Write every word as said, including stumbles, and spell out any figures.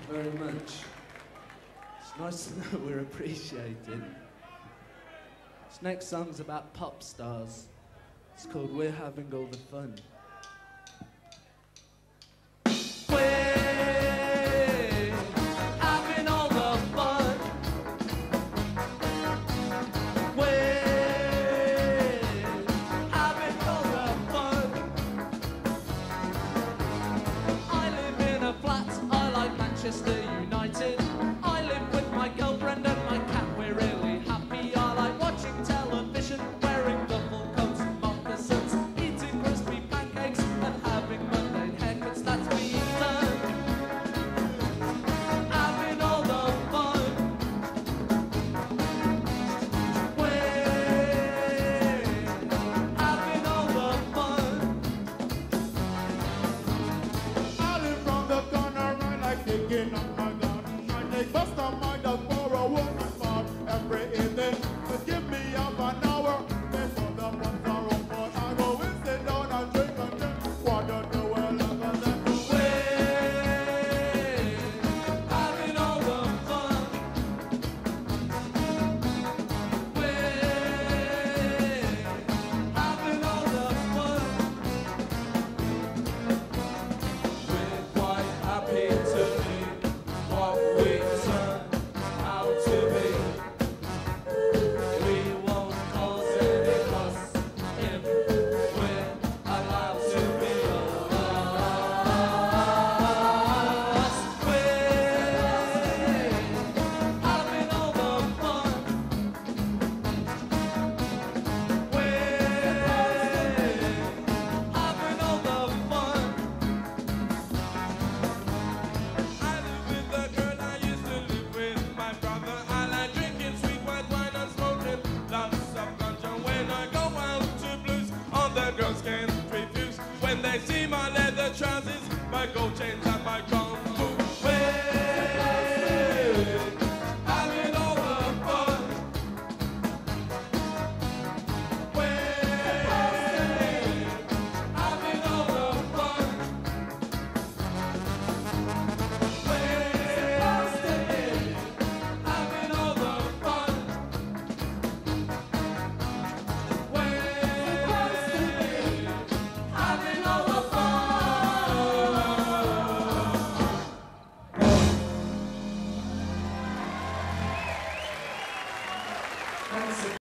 very much. It's nice to know we're appreciated. This next song's about pop stars. It's called We're Having All the Fun. We're having all the fun. We're having all the fun. I live in a flat, I like Manchester United. I live with my girlfriend and my cat, we're really happy. I like watching television, wearing duffel coats and moccasins, eating crispy pancakes and having mundane haircuts. That's me done. Having all the fun. We're having all the fun. I live round the corner, I like taking up my gun. I take bust on my dog for a woman for every evening. Just give me up an hour before the months are over. I go and sit down and drink and drink water to well and then We're having all the fun. We're having all the fun. We're quite happy to be what we turn out to be. We won't cause any fuss if we're allowed to be us. We're having all the fun. We're having all the fun. I live with the girl I used to live with, my brother. I like drinking sweet white wine and smoking lots of ganja. When I go out to blues, all the girls can't refuse. When they see my leather trousers, my gold chains